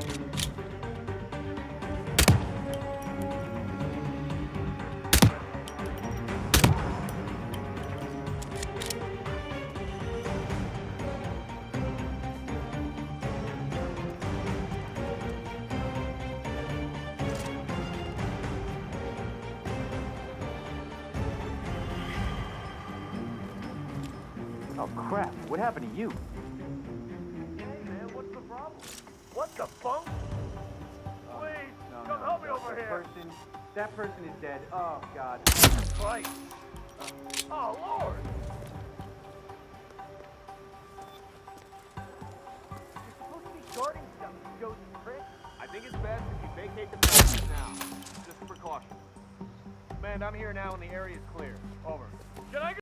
Oh crap, what happened to you? Hey man, what's the problem? What the funk? Please, No, come help me over here. That person is dead. Oh god. Right. Oh Lord. You're supposed to be guarding stuff, you ghost prick. I think it's best if you vacate the premises now. Just a precaution. Man, I'm here now and the area is clear. Over. Can I